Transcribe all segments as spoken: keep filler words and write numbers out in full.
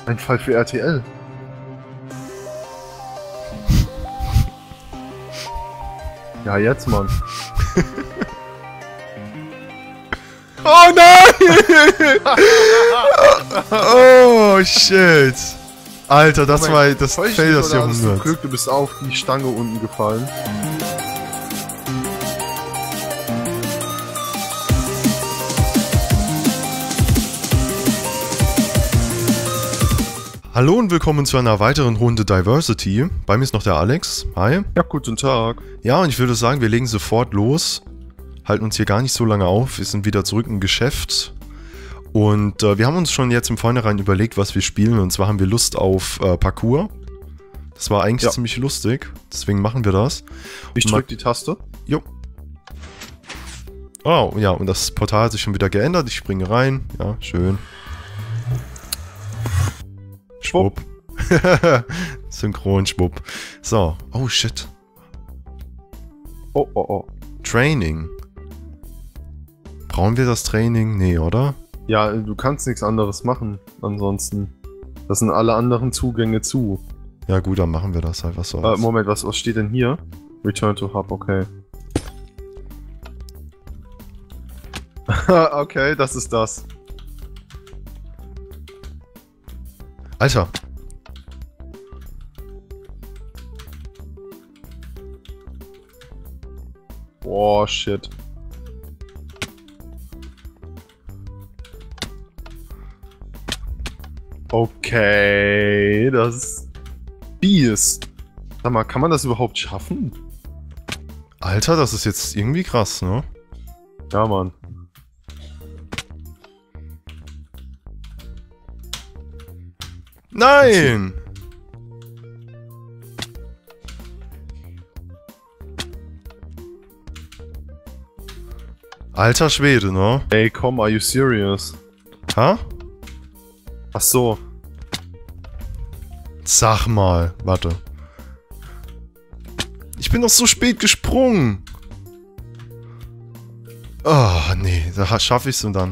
Ein Fall für R T L. Ja, jetzt, Mann. Oh nein! Oh shit! Alter, das Moment, war das täusch Fail dich, des oder hattest du Jahrhunderts. Glück, du bist auf die Stange unten gefallen. Hallo und willkommen zu einer weiteren Runde Diversity. Bei mir ist noch der Alex. Hi. Ja, guten Tag. Ja, und ich würde sagen, wir legen sofort los. Halten uns hier gar nicht so lange auf. Wir sind wieder zurück im Geschäft. Und äh, wir haben uns schon jetzt im Vornherein überlegt, was wir spielen. Und zwar haben wir Lust auf äh, Parkour. Das war eigentlich Ja. ziemlich lustig. Deswegen machen wir das. Ich Und drück die Taste. Jo. Oh, ja, und das Portal hat sich schon wieder geändert. Ich springe rein. Ja, schön. Schwupp. Synchron, schwupp. So. Oh, shit. Oh, oh, oh. Training. Brauchen wir das Training? Nee, oder? Ja, du kannst nichts anderes machen. Ansonsten. Das sind alle anderen Zugänge zu. Ja gut, dann machen wir das halt. Was Äh, soll's. Moment, was, was steht denn hier? Return to Hub, okay. Okay, das ist das. Alter. Boah, shit. Okay, das ist fies. Sag mal, kann man das überhaupt schaffen? Alter, das ist jetzt irgendwie krass, ne? Ja, Mann. Nein! Alter Schwede, ne? Ey, komm, are you serious? Ha? Ach so. Sag mal, warte. Ich bin doch so spät gesprungen. Oh, nee, da schaffe ich's und dann.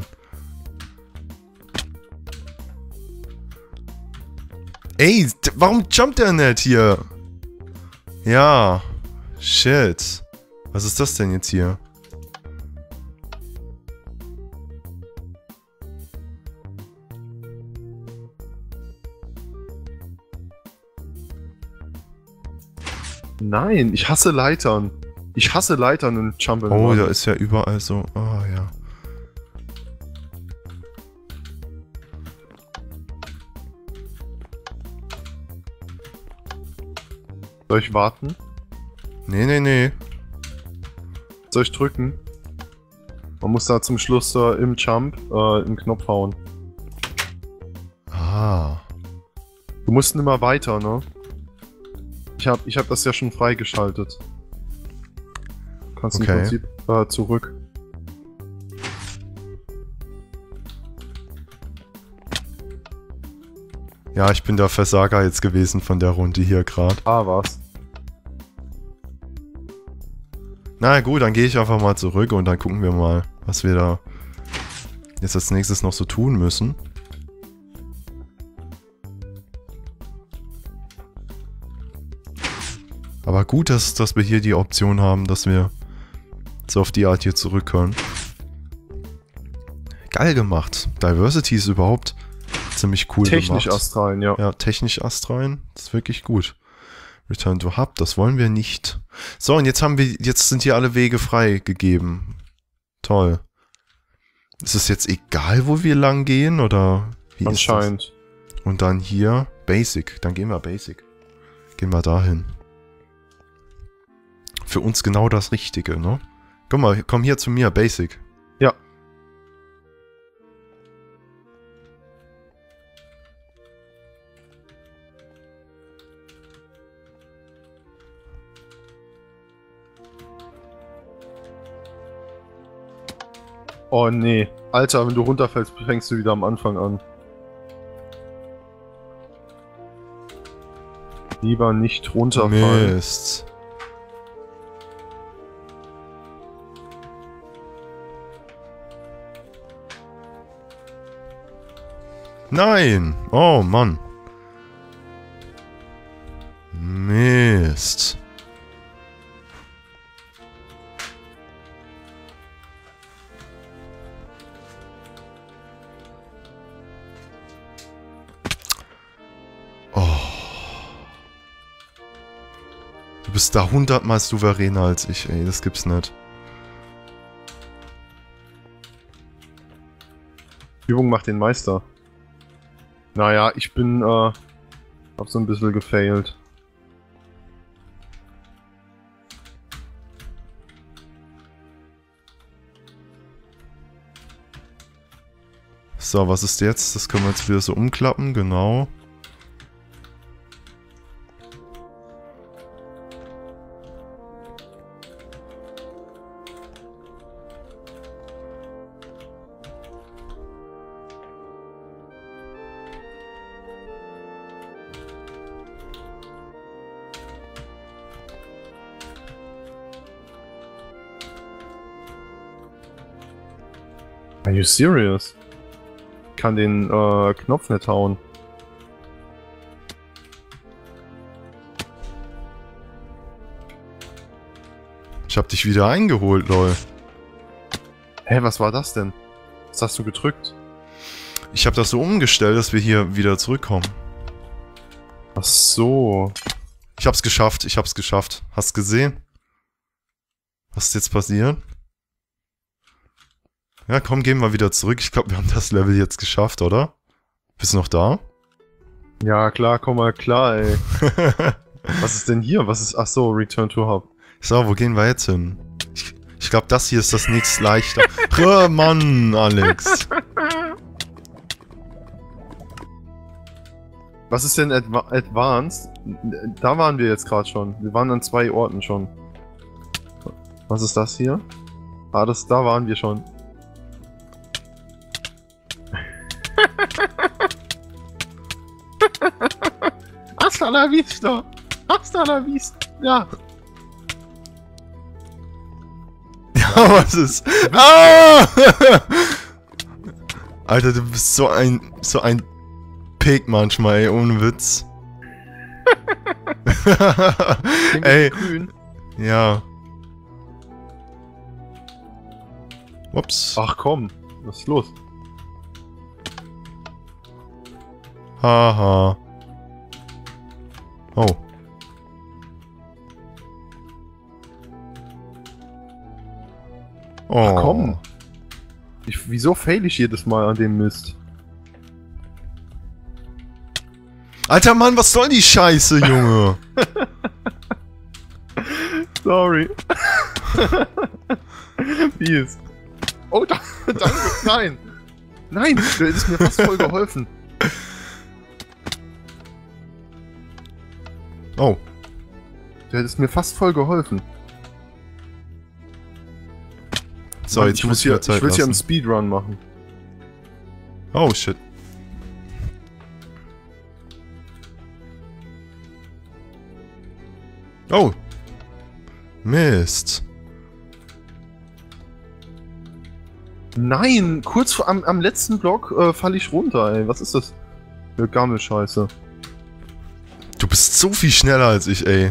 Ey, d- warum jumpt der nicht hier? Ja. Shit. Was ist das denn jetzt hier? Nein, ich hasse Leitern. Ich hasse Leitern in Jump and Oh, Run. da ist ja überall so. Oh, ja. Soll ich warten? Nee, nee, nee. Soll ich drücken? Man muss da zum Schluss äh, im Jump äh, einen Knopf hauen. Ah. Du musst immer weiter, ne? Ich hab, ich hab das ja schon freigeschaltet. Du kannst Okay. im Prinzip äh, zurück. Ja, ich bin der Versager jetzt gewesen von der Runde hier gerade. Ah, was? Na gut, dann gehe ich einfach mal zurück und dann gucken wir mal, was wir da jetzt als nächstes noch so tun müssen. Aber gut, dass, dass wir hier die Option haben, dass wir so auf die Art hier zurück können. Geil gemacht. Diversity ist überhaupt ziemlich cool Technisch gemacht. astralen, ja. Ja, technisch astrein, das ist wirklich gut. Return to Hub, das wollen wir nicht. So, und jetzt haben wir, jetzt sind hier alle Wege freigegeben. Toll. Ist es jetzt egal, wo wir lang gehen, oder wie ist Anscheinend. das? Und dann hier Basic, dann gehen wir Basic. Gehen wir dahin. Für uns genau das Richtige, ne? Guck mal, komm hier zu mir, Basic. Ja. Oh nee. Alter, wenn du runterfällst, fängst du wieder am Anfang an. Lieber nicht runterfallen. Mist. Nein! Oh Mann. Mist. Du bist da hundertmal souveräner als ich, ey. Das gibt's nicht. Übung macht den Meister. Naja, ich bin, äh, hab so ein bisschen gefailt. So, was ist jetzt? Das können wir jetzt wieder so umklappen, genau. Are you serious? Ich kann den äh, Knopf nicht hauen. Ich hab dich wieder eingeholt, lol. Hä, was war das denn? Was hast du gedrückt? Ich hab das so umgestellt, dass wir hier wieder zurückkommen. Ach so. Ich hab's geschafft, ich hab's geschafft. Hast gesehen? Was ist jetzt passiert? Ja, komm, gehen wir wieder zurück. Ich glaube, wir haben das Level jetzt geschafft, oder? Bist du noch da? Ja, klar, komm mal klar, ey. Was ist denn hier? Was ist... Ach so, Return to Hub. So, wo gehen wir jetzt hin? Ich, ich glaube, das hier ist das nächste leichter. Oh, Mann, Alex. Was ist denn Adva Advanced? Da waren wir jetzt gerade schon. Wir waren an zwei Orten schon. Was ist das hier? Ah, das, da waren wir schon. Hasta la vista! Hasta la vista! Ja! Ja, was ist? Ah! Alter, du bist so ein... so ein Pig manchmal, ey, ohne Witz. Ey. Grün. Ja. Ups. Ach komm, was ist los? Haha. Oh. Oh. Ach komm. Ich, wieso fail ich jedes Mal an dem Mist? Alter Mann, was soll die Scheiße, Junge? Sorry. Wie ist? Oh, da, danke, nein. Nein, du hättest mir fast voll geholfen. Oh. Du hättest mir fast voll geholfen. So, Mann, jetzt ich muss ich hier, mir Zeit ich will hier einen lassen. Speedrun machen. Oh, shit. Oh. Mist. Nein, kurz vor, am, am letzten Block äh, falle ich runter, ey. Was ist das für Gammelscheiße? Du bist so viel schneller als ich, ey.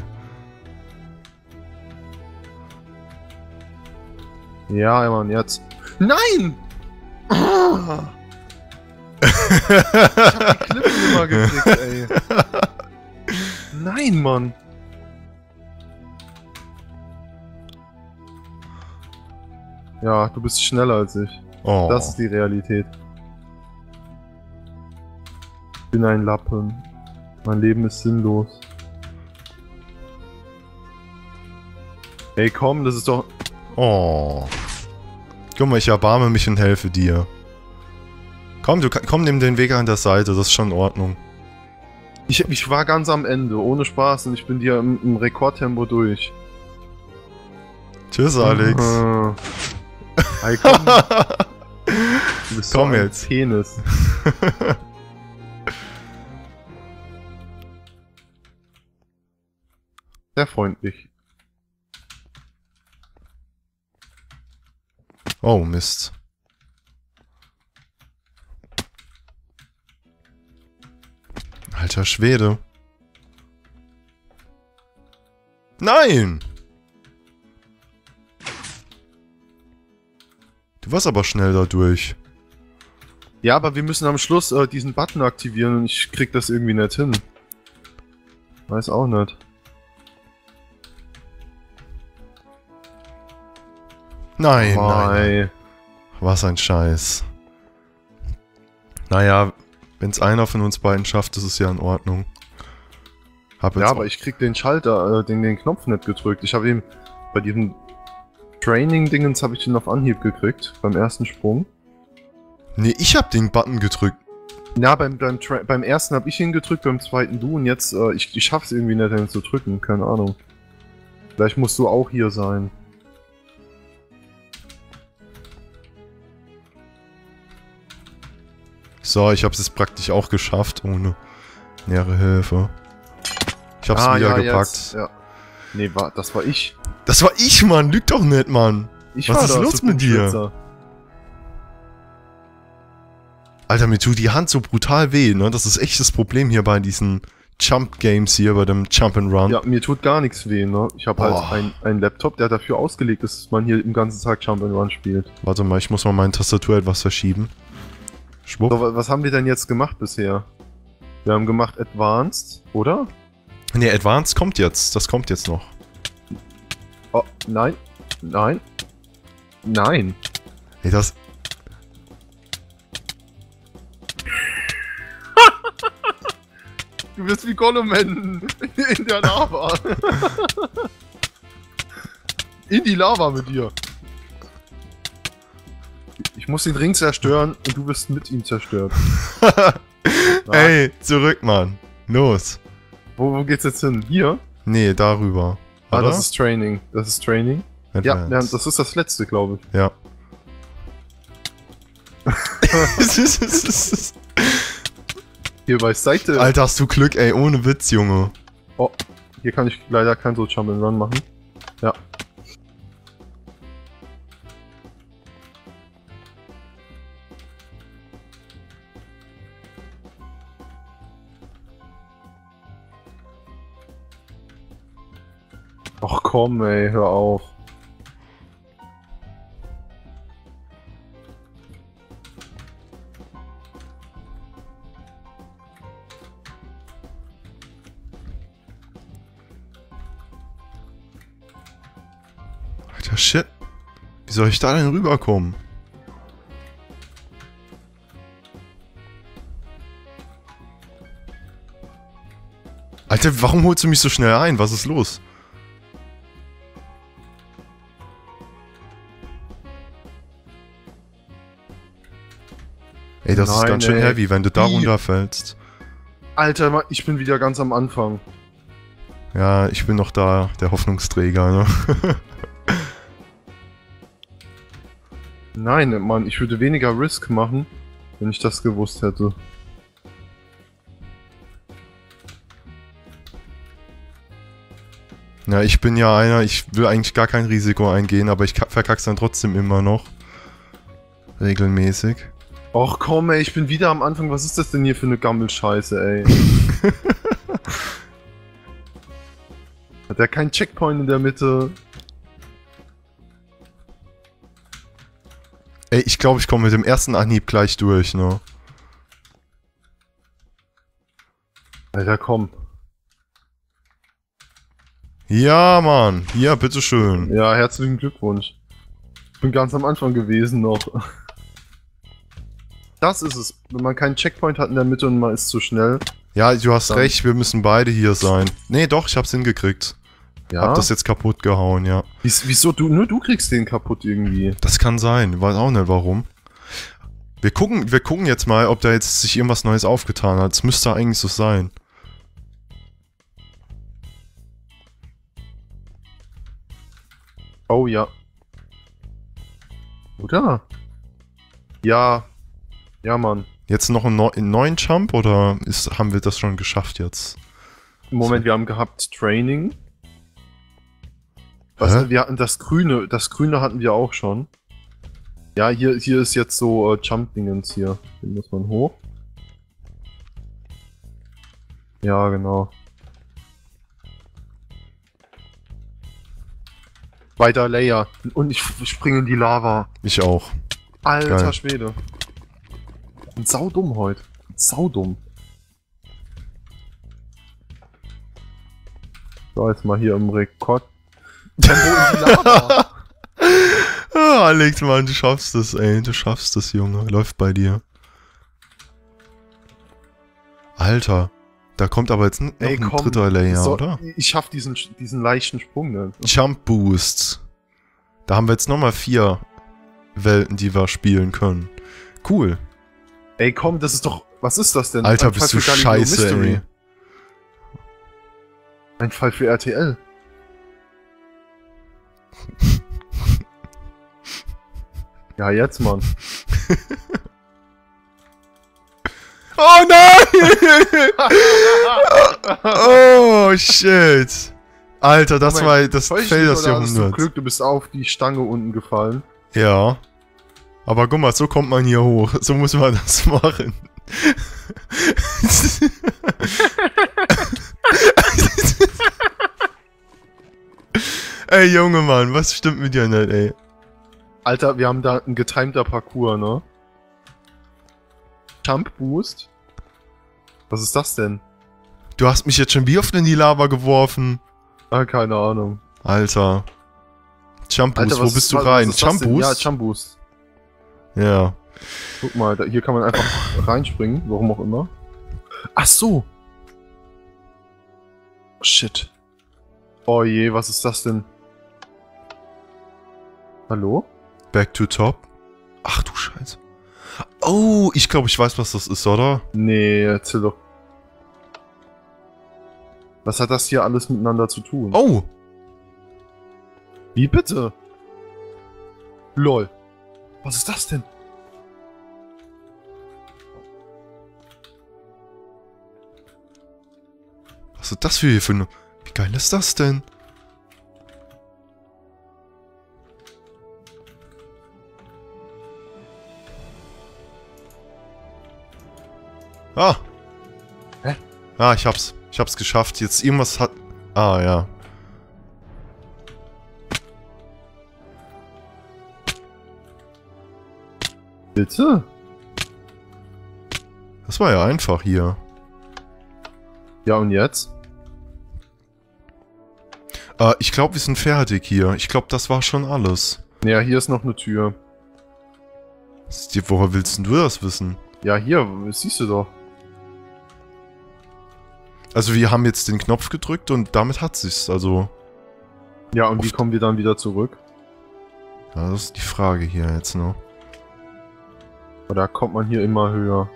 Ja, Mann, jetzt. Nein! Ah! Ich hab die Klippe immer gekriegt, ey. Nein, Mann. Ja, du bist schneller als ich. Oh. Das ist die Realität. Ich bin ein Lappen. Mein Leben ist sinnlos. Ey, komm, das ist doch... Oh. Guck mal, ich erbarme mich und helfe dir. Komm, du komm, nimm den Weg an der Seite, das ist schon in Ordnung. Ich, ich war ganz am Ende, ohne Spaß, und ich bin dir im, im Rekordtempo durch. Tschüss, Alex. Ah. Hey, komm. Du bist Komm so ein jetzt. Penis. Sehr freundlich. Oh, Mist. Alter Schwede. Nein! Du warst aber schnell da durch. Ja, aber wir müssen am Schluss äh, diesen Button aktivieren und ich krieg das irgendwie nicht hin. Weiß auch nicht. Nein, Oh, nein, nein. ey. Was ein Scheiß. Naja, wenn es einer von uns beiden schafft, ist es ja in Ordnung. Hab jetzt Ja, auch- aber ich krieg den Schalter, äh, den, den Knopf nicht gedrückt. Ich habe ihm bei diesem Training-Dingens habe ich den auf Anhieb gekriegt, beim ersten Sprung. Nee, ich hab den Button gedrückt. Ja, beim, beim, Tra beim ersten habe ich ihn gedrückt, beim zweiten du und jetzt, äh, ich, ich schaff's irgendwie nicht, den zu drücken, keine Ahnung. Vielleicht musst du auch hier sein. So, ich hab's jetzt praktisch auch geschafft, ohne nähere Hilfe. Ich hab's Ah, wieder ja, gepackt. jetzt, ja. Nee, war, das war ich. Das war ich, Mann! Lüg doch nicht, Mann! Ich Was war ist das, los du mit dir? Blindschwitzer. Alter, mir tut die Hand so brutal weh, ne? Das ist echt das Problem hier bei diesen Jump-Games hier, bei dem Jump'n'Run. Ja, mir tut gar nichts weh, ne? Ich habe Boah. halt einen Laptop, der dafür ausgelegt ist, dass man hier den ganzen Tag Jump'n'Run spielt. Warte mal, ich muss mal meine Tastatur etwas verschieben. Schwupp. So, wa- was haben wir denn jetzt gemacht bisher? Wir haben gemacht Advanced, oder? Nee, Advanced kommt jetzt. Das kommt jetzt noch. Oh, nein. Nein. Nein. Ey, das... Du bist wie Gollum in, in der Lava. In die Lava mit dir. Ich muss den Ring zerstören und du wirst mit ihm zerstört. Ey, zurück, Mann. Los. Wo, wo geht's jetzt hin? Hier? Nee, darüber. Ah, Oder? das ist Training. Das ist Training. Ja, wir haben, Advanced. das ist das letzte, glaube ich. Ja. Hier bei Seite. Alter, hast du Glück, ey. Ohne Witz, Junge. Oh, hier kann ich leider kein so Jump'n'Run machen. Ja. Och komm, ey, hör auf. Alter, shit. Wie soll ich da denn rüberkommen? Alter, warum holst du mich so schnell ein? Was ist los? Ey, das ist Nein, ganz schön ey. heavy, wenn du da Wie? runterfällst. Alter, Ma- ich bin wieder ganz am Anfang. Ja, ich bin noch da, der Hoffnungsträger, ne? Nein, Mann, ich würde weniger Risk machen, wenn ich das gewusst hätte. Ja, ich bin ja einer, ich will eigentlich gar kein Risiko eingehen, aber ich ka- verkack's dann trotzdem immer noch. Regelmäßig. Och komm, ey, ich bin wieder am Anfang. Was ist das denn hier für eine Gammelscheiße, ey? Hat er keinen Checkpoint in der Mitte? Ey, ich glaube, ich komme mit dem ersten Anhieb gleich durch, ne? Alter, komm. Ja, Mann. Ja, bitteschön. Ja, herzlichen Glückwunsch. Ich bin ganz am Anfang gewesen noch. Das ist es. Wenn man keinen Checkpoint hat in der Mitte und man ist zu schnell. Ja, du hast Dann- recht, wir müssen beide hier sein. Nee, doch, ich hab's hingekriegt. Ja. Hab das jetzt kaputt gehauen, ja. Wies- Wieso du? Nur du kriegst den kaputt irgendwie. Das kann sein, weiß auch nicht warum. Wir gucken, wir gucken jetzt mal, ob da jetzt sich irgendwas Neues aufgetan hat. Es müsste eigentlich so sein. Oh ja. Oder? Ja. Ja, Mann. Jetzt noch einen, neu, einen neuen Jump oder ist, haben wir das schon geschafft jetzt? Im Moment, wir haben gehabt Training. Was, Hä? wir hatten das Grüne, das Grüne hatten wir auch schon. Ja, hier, hier ist jetzt so äh, Jump-Dingens hier. Den muss man hoch. Ja, genau. Zweiter Layer. Und ich springe in die Lava. Ich auch. Alter Geil. Schwede. Und saudumm heute. Saudumm. So, jetzt mal hier im Rekord. Tempo in die Lava. Ah, Alex, Mann, du schaffst es, ey. Du schaffst es, Junge. Läuft bei dir. Alter. Da kommt aber jetzt noch Ey, ein komm, dritter Layer, so, oder? Ich schaff diesen, diesen leichten Sprung nicht. Jump Boost. Da haben wir jetzt nochmal vier Welten, die wir spielen können. Cool. Ey, komm, das ist doch... Was ist das denn? Alter, Ein bist Fall du für Galileo scheiße, Mystery. ey. Ein Fall für R T L. Ja, jetzt, Mann. Oh nein! Oh shit! Alter, das Moment, war das täusch Fail dich, des oder hattest du Jahrhunderts. Glück, du bist auf die Stange unten gefallen. Ja. Aber guck mal, so kommt man hier hoch. So muss man das machen. Ey, Junge Mann, was stimmt mit dir nicht, ey? Alter, wir haben da ein getimter Parcours, ne? Jump Boost? Was ist das denn? Du hast mich jetzt schon wie oft in die Lava geworfen. Ah, keine Ahnung. Alter. Jump Boost, Alter, wo was- bist du was- rein? was ist das Jump denn? Ja, Boost? Jump Boost. Ja. Guck mal, da, hier kann man einfach reinspringen, warum auch immer. Ach so. Shit. Oh je, was ist das denn? Hallo? Back to top. Ach du Scheiße. Oh, ich glaube, ich weiß, was das ist, oder? Nee, erzähl doch. Was hat das hier alles miteinander zu tun? Oh! Wie bitte? Lol. Was ist das denn? Was ist das für hier für eine... Wie geil ist das denn? Ah! Hä? Ah, ich hab's. Ich hab's geschafft. Jetzt irgendwas hat... Ah, ja. Bitte? Das war ja einfach hier. Ja, und jetzt? Äh, ich glaube, wir sind fertig hier. Ich glaube, das war schon alles. Ja, hier ist noch eine Tür. Woher willst denn du das wissen? Ja, hier, das siehst du doch. Also wir haben jetzt den Knopf gedrückt und damit hat sich's. Also, Ja, und wie Oft. kommen wir dann wieder zurück? ja, das ist die Frage hier jetzt, ne? Oder kommt man hier immer höher?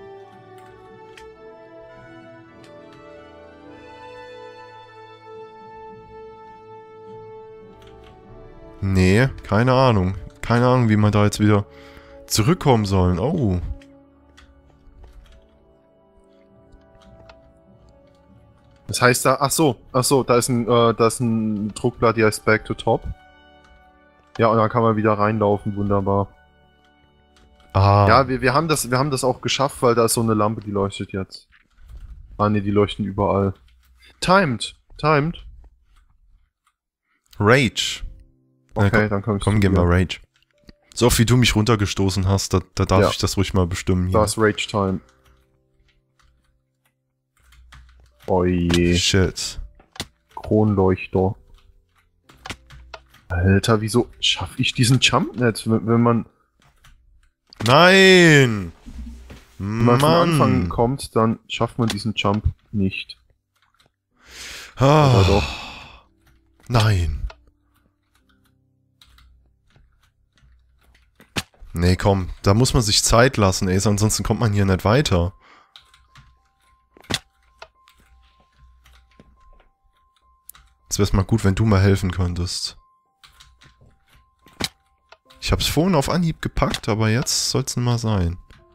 Nee, keine Ahnung. Keine Ahnung, wie man da jetzt wieder zurückkommen sollen. Oh. Das heißt da, ach so, ach so, da ist ein, äh, da ist ein Druckblatt, die heißt Back to Top. Ja, und dann kann man wieder reinlaufen, wunderbar. Ah. Ja, wir, wir haben das, wir haben das auch geschafft, weil da ist so eine Lampe, die leuchtet jetzt. Ah ne, die leuchten überall. Timed, timed. Rage. Okay, Ja, komm, dann kommst Komm, du gehen wir wieder. Rage. So oft wie du mich runtergestoßen hast, da, da darf Ja. ich das ruhig mal bestimmen hier. Da ist Rage Time. Oh je, Shit. Kronleuchter. Alter, wieso schaffe ich diesen Jump nicht, wenn, wenn man, Nein! wenn man von Anfang Mann! kommt, dann schafft man diesen Jump nicht. Ah. Aber doch. Nein. Nee, komm, da muss man sich Zeit lassen, ey, ansonsten kommt man hier nicht weiter. Es wäre mal gut, wenn du mal helfen könntest. Ich hab's vorhin auf Anhieb gepackt, aber jetzt soll's mal sein.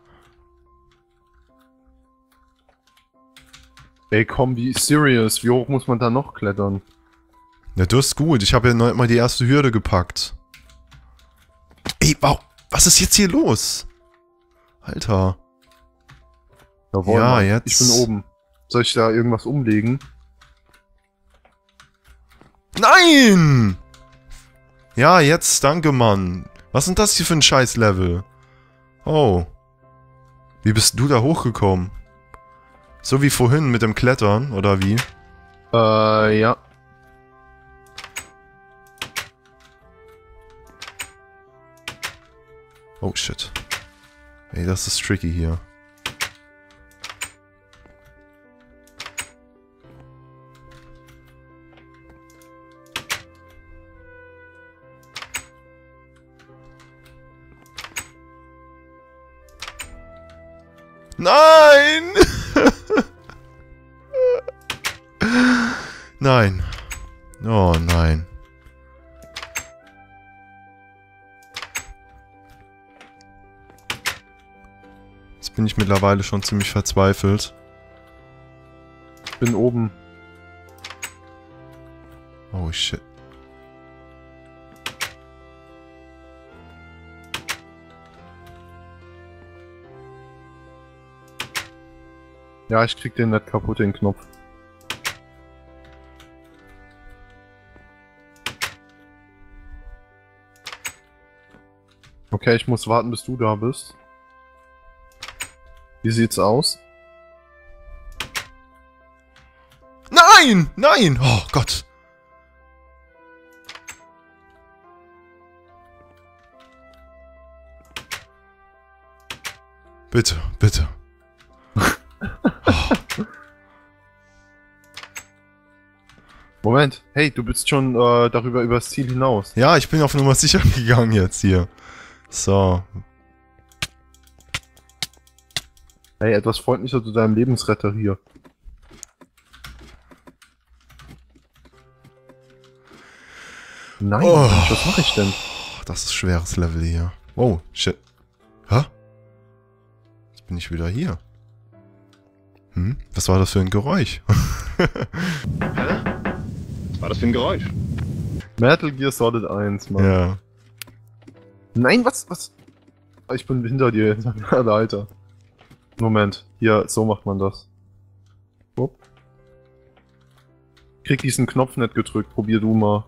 Ey, komm, wie serious, wie hoch muss man da noch klettern? Ja, du hast gut, ich habe ja noch mal die erste Hürde gepackt. Ey, wow, was ist jetzt hier los? Alter. Jawohl, Ja, Mann, jetzt- ich bin oben. Soll ich da irgendwas umlegen? Nein! Ja, jetzt, danke, Mann. Was sind das hier für ein Scheiß-Level? Oh. Wie bist du da hochgekommen? So wie vorhin mit dem Klettern, oder wie? Äh, ja. Oh, shit. Ey, das ist tricky hier. Nein! Nein. Oh nein. Jetzt bin ich mittlerweile schon ziemlich verzweifelt. Ich bin oben. Oh shit. Ja, ich krieg den nicht kaputt, den Knopf. Okay, ich muss warten, bis du da bist. Wie sieht's aus? Nein! Nein! Oh Gott! Bitte, bitte. Oh. Moment, hey, du bist schon äh, darüber übers Ziel hinaus. Ja, ich bin auf Nummer sicher gegangen jetzt hier. So. Hey, etwas freundlicher zu deinem Lebensretter hier. Nein, Oh. Mensch, was mache ich denn? Das ist ein schweres Level hier. Oh, shit. Hä? Jetzt bin ich wieder hier. Hm? Was war das für ein Geräusch? Hä? Was war das für ein Geräusch? Metal Gear Solid eins, Mann. Ja. Nein, was, was? Ich bin hinter dir, Alter. Moment, hier, so macht man das. Upp. Krieg diesen Knopf nicht gedrückt, probier du mal.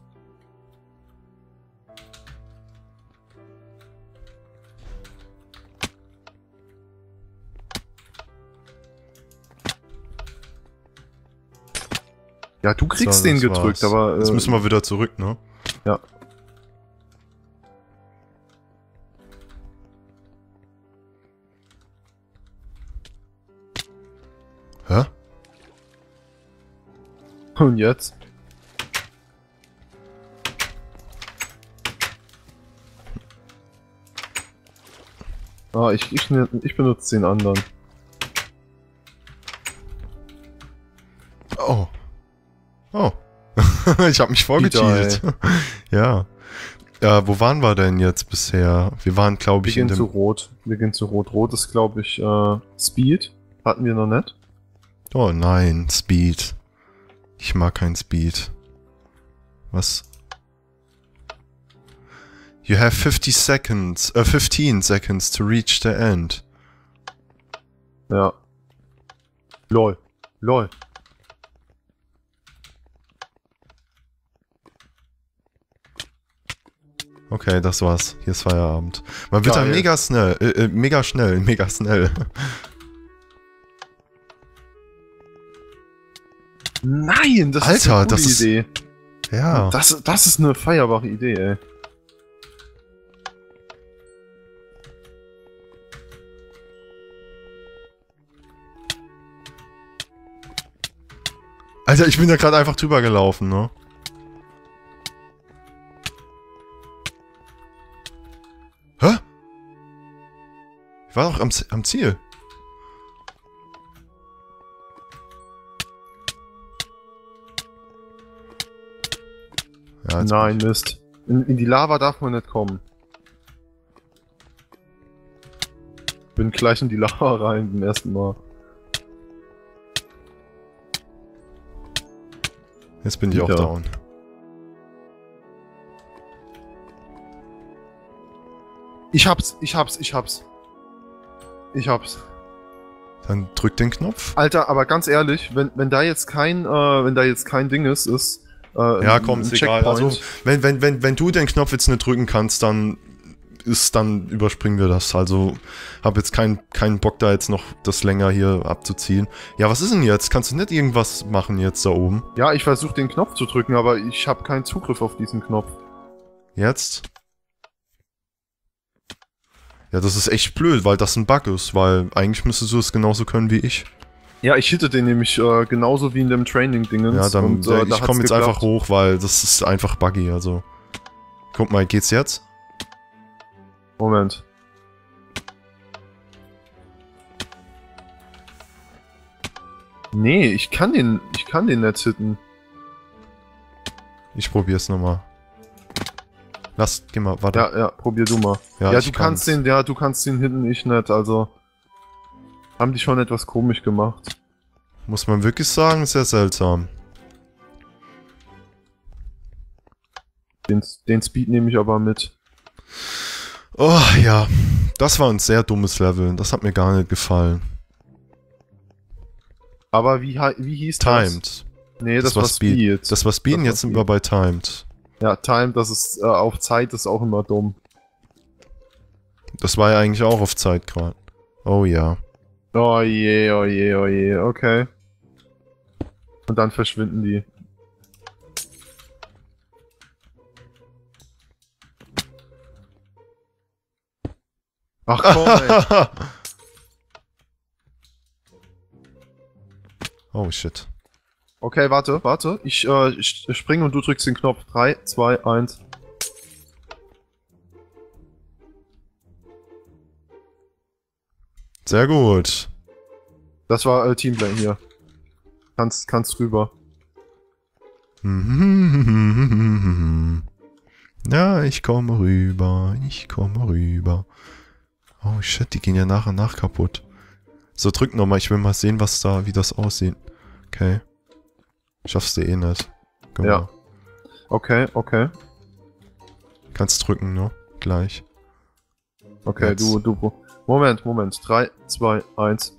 Ja, du kriegst So, den das gedrückt, war's. aber... Äh, Jetzt müssen wir wieder zurück, ne? Ja. Hä? Und jetzt? Ah, ich, ich, ne- ich benutze den anderen. Oh. Oh. Ich habe mich vorgecheatet. Ja. Äh, wo waren wir denn jetzt bisher? Wir waren, glaube Wir ich, in gehen zu dem... Rot. Wir gehen zu Rot. Rot ist, glaube ich, äh, Speed. Hatten wir noch nicht. Oh nein, Speed. Ich mag kein Speed. Was? You have fifty seconds, äh, fifteen seconds to reach the end. Ja. Lol. Lol. Okay, das war's. Hier ist Feierabend. Man wird Geil. dann mega schnell, äh, äh, mega schnell, mega schnell. Nein, das ist Alter, eine gute das ist- Idee. Ja. Das, das ist eine feierbare Idee, ey. Alter, ich bin da gerade einfach drüber gelaufen, ne? Hä? Ich war doch am, Z- am Ziel. Ja, jetzt Nein, Mist. In, in die Lava darf man nicht kommen. Bin gleich in die Lava rein beim ersten Mal. Jetzt bin ich auch Ja. down. Ich hab's, ich hab's, ich hab's. Ich hab's. Dann drück den Knopf. Alter, aber ganz ehrlich, wenn, wenn da jetzt kein, äh, wenn da jetzt kein Ding ist, ist, Äh, Ja, ein- komm, ein ist egal. Checkpoint. Also, wenn, wenn, wenn, wenn du den Knopf jetzt nicht drücken kannst, dann ist, dann überspringen wir das. Also, hab jetzt keinen keinen Bock, da jetzt noch das länger hier abzuziehen. Ja, was ist denn jetzt? Kannst du nicht irgendwas machen jetzt da oben? Ja, ich versuche den Knopf zu drücken, aber ich habe keinen Zugriff auf diesen Knopf. Jetzt? Ja, das ist echt blöd, weil das ein Bug ist, weil eigentlich müsstest du es genauso können wie ich. Ja, ich hitte den nämlich äh, genauso wie in dem Training-Dingens. Ja, dann, und, äh, äh, da ich hat's komme jetzt geklappt. einfach hoch, weil das ist einfach buggy, also. Guck mal, geht's jetzt? Moment. Nee, ich kann den, ich kann den nicht hitten. Ich probier's nochmal. Lass, geh mal, warte. Ja, ja, probier du mal. Ja, ich du kannst den, ja, du kannst den hitten, ich nicht, also... Haben die schon etwas komisch gemacht. Muss man wirklich sagen, sehr seltsam. Den, den Speed nehme ich aber mit. Oh, ja. Das war ein sehr dummes Level. Das hat mir gar nicht gefallen. Aber wie, hei- wie hieß das? Timed. Nee, das, war Speed. Das war Speed und Das war jetzt sind wir bei Timed. Ja, Time, das ist äh, auf Zeit, ist auch immer dumm. Das war ja eigentlich auch auf Zeit gerade. Oh ja. Oh je, oh je, oh je, okay. Und dann verschwinden die. Ach komm, ey. Oh shit. Okay, warte, warte. Ich, äh, ich springe und du drückst den Knopf. drei, zwei, eins. Sehr gut. Das war äh, Teamplay hier. Kannst, kannst rüber. Ja, ich komme rüber. Ich komme rüber. Oh shit, die gehen ja nach und nach kaputt. So, drück nochmal. Ich will mal sehen, was da, wie das aussieht. Okay. Schaffst du eh nicht. Guck Ja. mal. Okay, okay. Kannst drücken, ne? Gleich. Okay, Jetzt. du, du. Moment, Moment. drei, zwei, eins.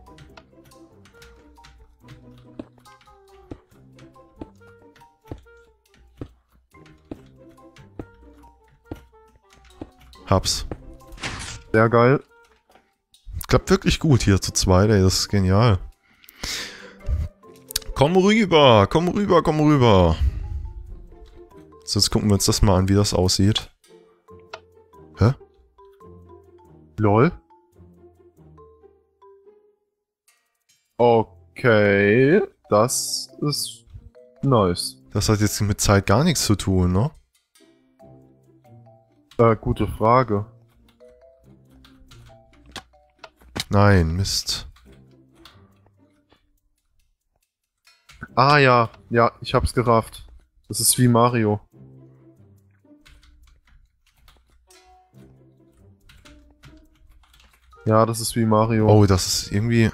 Hab's. Sehr geil. Klappt wirklich gut hier zu zweit, ey. Das ist genial. Komm rüber, komm rüber, komm rüber. So, jetzt gucken wir uns das mal an, wie das aussieht. Hä? Lol. Okay, das ist nice. Das hat jetzt mit Zeit gar nichts zu tun, ne? Äh, gute Frage. Nein, Mist. Ah ja, ja, ich hab's gerafft. Das ist wie Mario. Ja, das ist wie Mario. Oh, das ist irgendwie...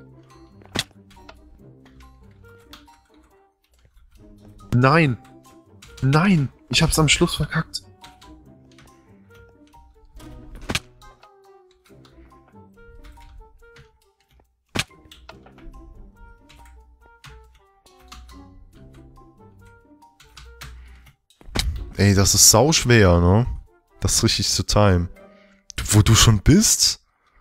Nein! Nein! Ich hab's am Schluss verkackt. Ey, das ist sauschwer, ne? Das ist richtig zu timen. Du, wo du schon bist?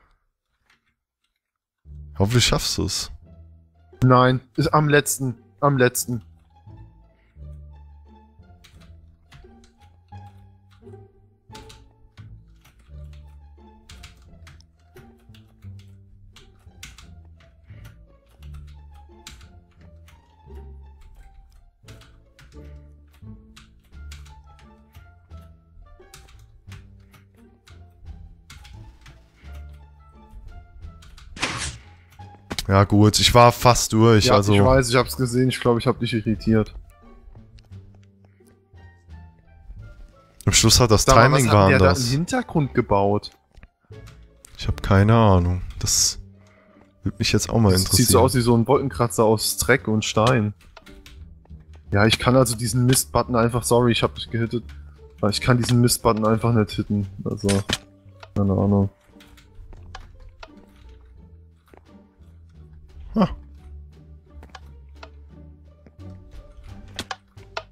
Hoffentlich schaffst du es. Nein, ist am letzten. Am letzten. Ja gut, ich war fast durch, Ja, also... ich weiß, ich hab's gesehen. Ich glaube, ich hab dich irritiert. Am Schluss hat das Sag mal, Timing was war haben die da anders. im Hintergrund gebaut? Ich habe keine Ahnung. Das würde mich jetzt auch mal Das interessieren. sieht so aus wie so ein Wolkenkratzer aus Dreck und Stein. Ja, ich kann also diesen Mist-Button einfach... Sorry, ich hab dich gehittet. Aber ich kann diesen Mist-Button einfach nicht hitten. Also, keine Ahnung. Ah.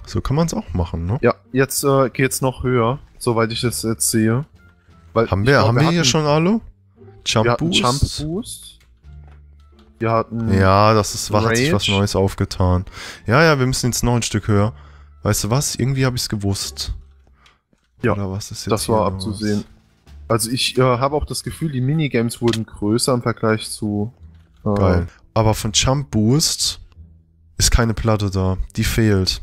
So kann man es auch machen, ne? Ja, jetzt äh, geht's noch höher, soweit ich das jetzt sehe. Weil Haben ich wir, glaub, haben wir, hatten, hier schon alle? Jump wir hatten Boost? Jump Boost. Wir hatten... Ja, das ist, hat sich was Rage. Neues aufgetan. Ja, ja, wir müssen jetzt noch ein Stück höher. Weißt du was? Irgendwie habe ich es gewusst. Ja, Oder was ist jetzt das hier war los? abzusehen. Also ich äh, habe auch das Gefühl, die Minigames wurden größer im Vergleich zu... Äh, Geil. Aber von Jump Boost ist keine Platte da. Die fehlt.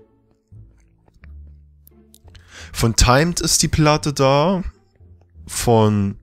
Von Timed ist die Platte da. Von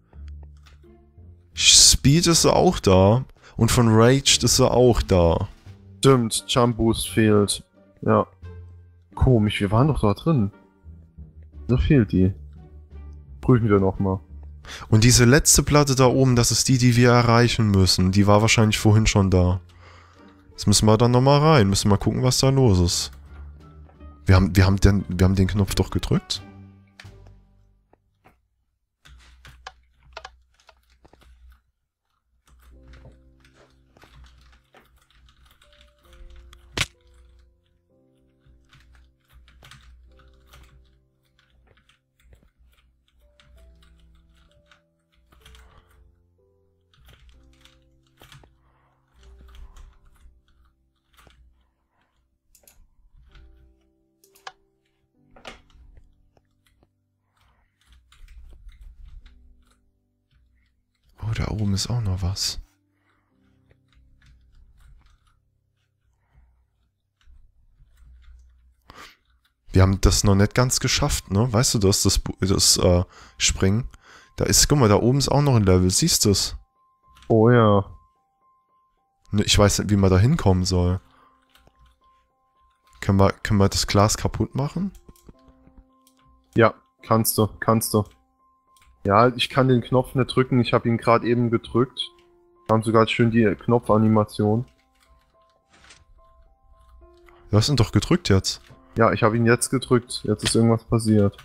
Speed ist sie auch da. Und von Raged ist sie auch da. Stimmt, Jump Boost fehlt. Ja. Komisch, wir waren doch da drin. Da fehlt die. Prüfen wir nochmal. Und diese letzte Platte da oben, das ist die, die wir erreichen müssen. Die war wahrscheinlich vorhin schon da. Jetzt müssen wir dann nochmal rein. Müssen mal gucken, was da los ist. Wir haben, wir haben, den, wir haben den Knopf doch gedrückt. Oh, da oben ist auch noch was. Wir haben das noch nicht ganz geschafft, ne? Weißt du das, das, das äh, Springen? Da ist, guck mal, da oben ist auch noch ein Level. Siehst du es? Oh ja. Ne, ich weiß nicht, wie man da hinkommen soll. Können wir, können wir das Glas kaputt machen? Ja, kannst du, kannst du. Ja, ich kann den Knopf nicht drücken, ich habe ihn gerade eben gedrückt. Wir haben sogar schön die Knopfanimation. Du hast ihn doch gedrückt jetzt. Ja, ich habe ihn jetzt gedrückt, jetzt ist irgendwas passiert.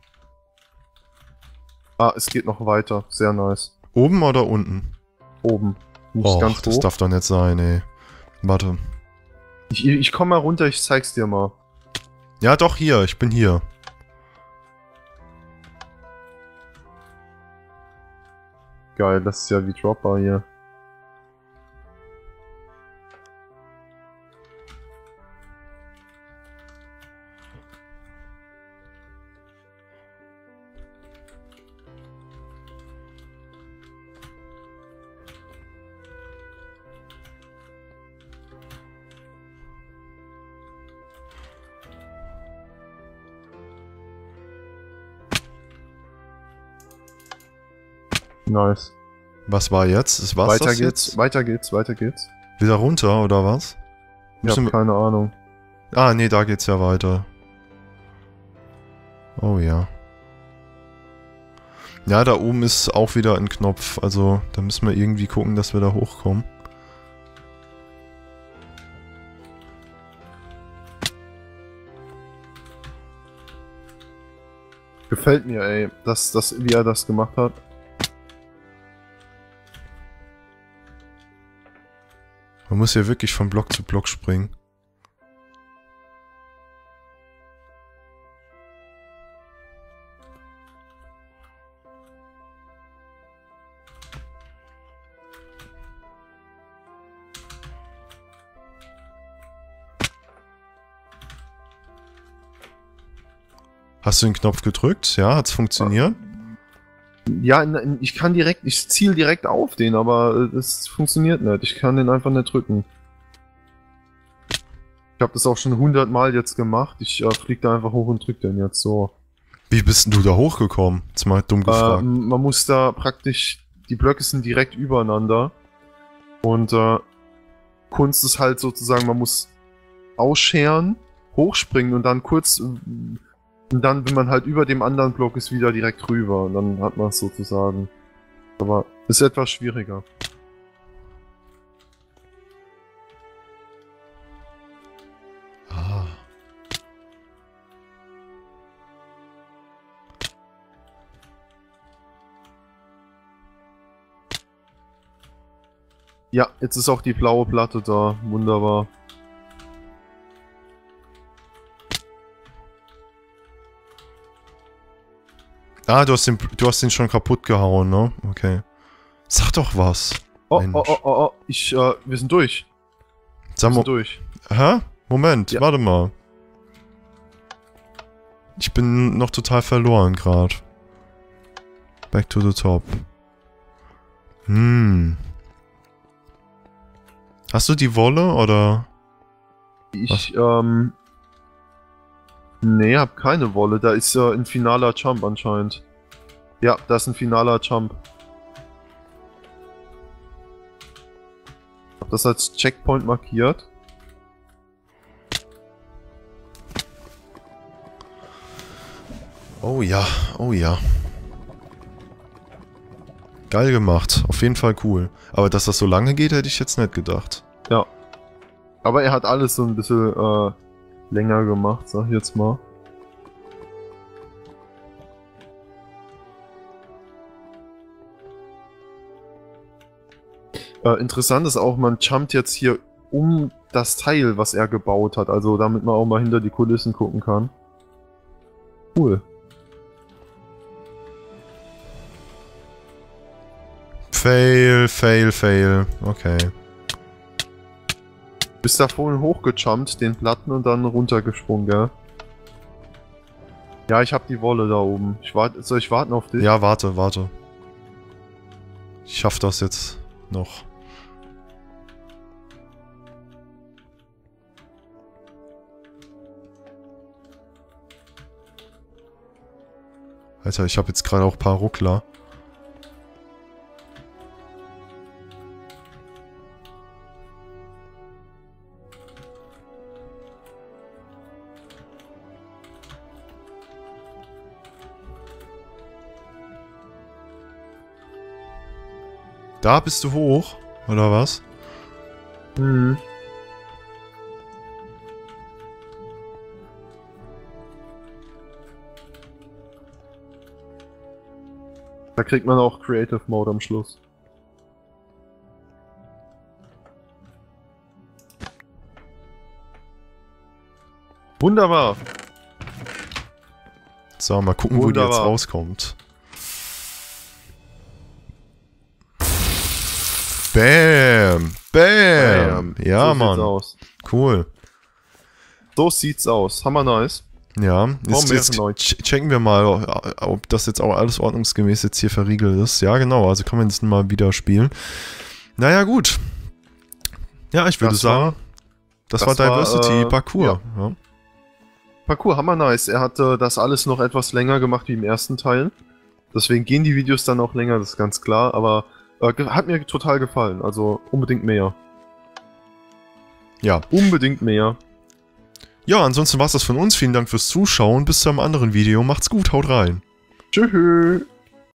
Ah, es geht noch weiter, sehr nice. Oben oder unten? Oben. Muss Och, ganz das hoch. darf doch nicht sein, ey. Warte. Ich, ich komm mal runter, ich zeig's dir mal. Ja, doch, hier. Ich bin hier. Geil, das ist ja wie Dropper hier. Nice. Was war jetzt? Das war's Weiter das geht's, jetzt? weiter geht's, weiter geht's. Wieder runter, oder was? Ich Müssen hab wir- keine Ahnung. Ah, nee, da geht's ja weiter. Oh ja. Ja, da oben ist auch wieder ein Knopf. Also, da müssen wir irgendwie gucken, dass wir da hochkommen. Gefällt mir, ey, dass, dass, wie er das gemacht hat. Man muss ja wirklich von Block zu Block springen. Hast du den Knopf gedrückt? Ja, hat's funktioniert? Ja, in- in- ich kann direkt, ich ziel direkt auf den, aber äh, es funktioniert nicht. Ich kann den einfach nicht drücken. Ich habe das auch schon hundertmal jetzt gemacht. Ich äh, flieg da einfach hoch und drück den jetzt so. Wie bist denn du da hochgekommen? Jetzt mal dumm gefragt. Ähm, man muss da praktisch, die Blöcke sind direkt übereinander. Und äh, Kunst ist halt sozusagen, man muss ausscheren, hochspringen und dann kurz, äh, und dann, wenn man halt über dem anderen Block ist, wieder direkt rüber. Und dann hat man es sozusagen. Aber ist etwas schwieriger. Ah. Ja, jetzt ist auch die blaue Platte da. Wunderbar. Ah, du hast den, du hast den schon kaputt gehauen, ne? Okay. Sag doch was. Oh, Mensch. oh, oh, oh, oh, ich, äh, wir sind durch. Sag Wir mal, sind durch. hä? Moment, Ja. warte mal. Ich bin noch total verloren gerade. Back to the top. Hm. Hast du die Wolle, oder? Ich, ähm... Nee, hab keine Wolle. Da ist ja ein finaler Jump anscheinend. Ja, da ist ein finaler Jump. Hab das als Checkpoint markiert. Oh ja, oh ja. Geil gemacht. Auf jeden Fall cool. Aber dass das so lange geht, hätte ich jetzt nicht gedacht. Ja. Aber er hat alles so ein bisschen, äh, länger gemacht, sag ich jetzt mal. Äh, interessant ist auch, man jumpt jetzt hier um das Teil, was er gebaut hat. Also damit man auch mal hinter die Kulissen gucken kann. Cool. Fail, fail, fail. Okay. Bist da vorhin hochgejumpt, den Platten und dann runtergesprungen, gell? Ja, ich hab die Wolle da oben. Ich warte, soll ich warten auf dich? Ja, warte, warte. Ich schaff das jetzt noch. Alter, ich habe jetzt gerade auch ein paar Ruckler. Da bist du hoch, oder was? Mhm. Da kriegt man auch Creative Mode am Schluss. Wunderbar. So, mal gucken, wo die jetzt Wunderbar. rauskommt. Bam! Bam! Ja, so Mann. Sieht's aus. Cool. So sieht's aus. Hammer nice. Ja, Warum jetzt, jetzt mehrere ch- checken wir mal, ob das jetzt auch alles ordnungsgemäß jetzt hier verriegelt ist. Ja, genau, also kann man das mal wieder spielen. Naja, gut. Ja, ich würde Das sagen, war- das, das war war, Diversity äh, Parkour. Ja. Parkour, hammer nice. Er hat äh, das alles noch etwas länger gemacht wie im ersten Teil. Deswegen gehen die Videos dann auch länger, das ist ganz klar. Aber äh, ge- hat mir total gefallen. Also unbedingt mehr. Ja. Unbedingt mehr. Ja, ansonsten war es das von uns. Vielen Dank fürs Zuschauen. Bis zu einem anderen Video. Macht's gut, haut rein. Tschüss.